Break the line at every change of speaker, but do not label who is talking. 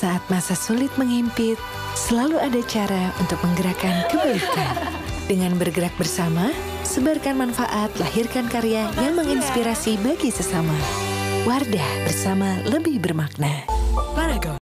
Saat masa sulit menghimpit, selalu ada cara untuk menggerakkan kebaikan. Dengan bergerak bersama, sebarkan manfaat, lahirkan karya yang menginspirasi bagi sesama. Wardah bersama lebih bermakna. Paragon.